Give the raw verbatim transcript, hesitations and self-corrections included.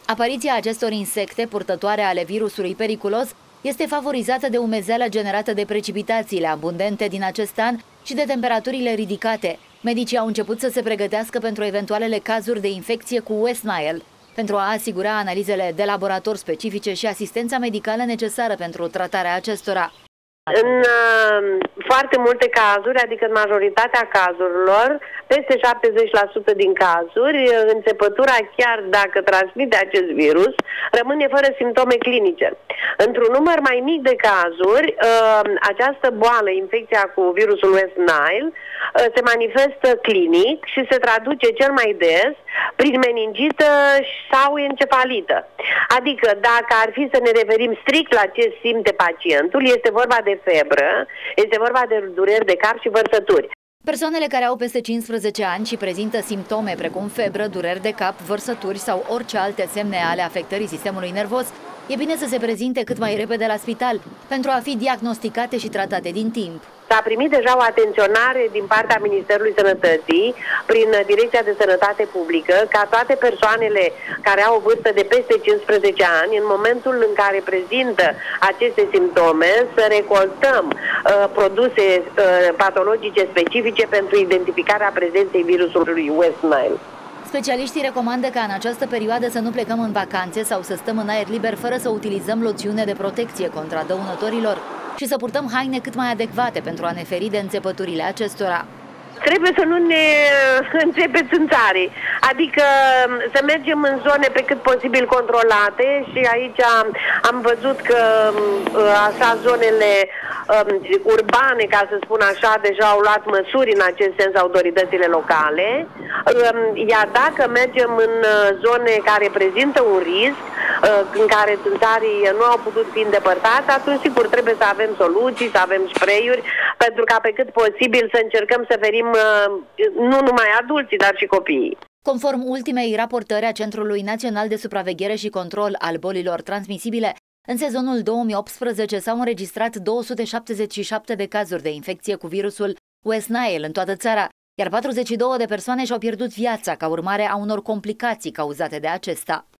Apariția acestor insecte purtătoare ale virusului periculos este favorizată de umezeala generată de precipitațiile abundente din acest an și de temperaturile ridicate. Medicii au început să se pregătească pentru eventualele cazuri de infecție cu West Nile, pentru a asigura analizele de laborator specifice și asistența medicală necesară pentru tratarea acestora. În uh, foarte multe cazuri, adică în majoritatea cazurilor, peste șaptezeci la sută din cazuri, înțepătura, chiar dacă transmite acest virus, rămâne fără simptome clinice. Într-un număr mai mic de cazuri, uh, această boală, infecția cu virusul West Nile, uh, se manifestă clinic și se traduce cel mai des prin meningită sau encefalită. Adică, dacă ar fi să ne referim strict la ce simte pacientul, este vorba de febră, este vorba de dureri de cap și vărsături. Persoanele care au peste cincisprezece ani și prezintă simptome precum febră, dureri de cap, vărsături sau orice alte semne ale afectării sistemului nervos, e bine să se prezinte cât mai repede la spital pentru a fi diagnosticate și tratate din timp. S-a primit deja o atenționare din partea Ministerului Sănătății prin Direcția de Sănătate Publică ca toate persoanele care au o vârstă de peste cincisprezece ani, în momentul în care prezintă aceste simptome, să recoltăm uh, produse uh, patologice specifice pentru identificarea prezenței virusului West Nile. Specialiștii recomandă ca în această perioadă să nu plecăm în vacanțe sau să stăm în aer liber fără să utilizăm loțiune de protecție contra dăunătorilor și să purtăm haine cât mai adecvate pentru a ne feri de înțepăturile acestora. Trebuie să nu ne începeți în țare, adică să mergem în zone pe cât posibil controlate și aici am văzut că așa zonele um, urbane, ca să spun așa, deja au luat măsuri în acest sens autoritățile locale, um, iar dacă mergem în zone care prezintă un risc, uh, în care țânțarii nu au putut fi îndepărtați, atunci sigur trebuie să avem soluții, să avem spray-uri, pentru ca pe cât posibil să încercăm să ferim nu numai adulții, dar și copiii. Conform ultimei raportări a Centrului Național de Supraveghere și Control al Bolilor Transmisibile, în sezonul două mii optsprezece s-au înregistrat două sute șaptezeci și șapte de cazuri de infecție cu virusul West Nile în toată țara, iar patruzeci și două de persoane și-au pierdut viața ca urmare a unor complicații cauzate de acesta.